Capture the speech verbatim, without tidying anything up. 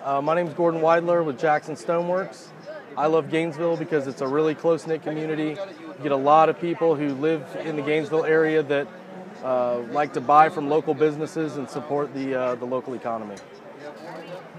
Uh, my name is Gordon Weidler with Jackson Stoneworks. I love Gainesville because it's a really close-knit community. You get a lot of people who live in the Gainesville area that uh, like to buy from local businesses and support the, uh, the local economy.